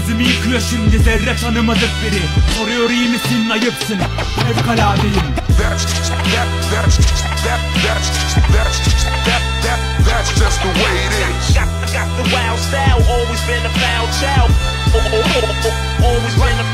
Yüzümü yıkıyor şimdi zerre tanımadık biri. Soruyor iyi misin, ayıpsın, fevkaladeyim. That's just the way it is. Got the wild style, always been a foul child. Always been a